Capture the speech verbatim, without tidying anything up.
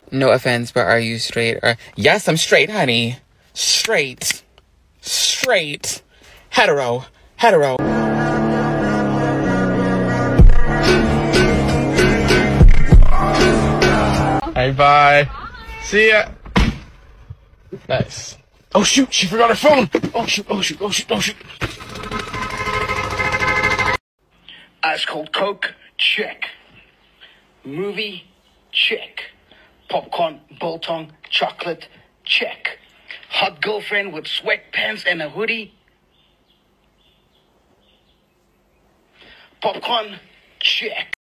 No offense, but are you straight? Or yes, I'm straight, honey. Straight. Straight. Hetero. Hetero. Hey, bye. See ya. Nice. Oh shoot, she forgot her phone. Oh shoot, oh shoot, oh shoot, oh shoot. Ice cold Coke, check. Movie, check. Popcorn, biltong, chocolate, check. Hot girlfriend with sweatpants and a hoodie. Popcorn, check.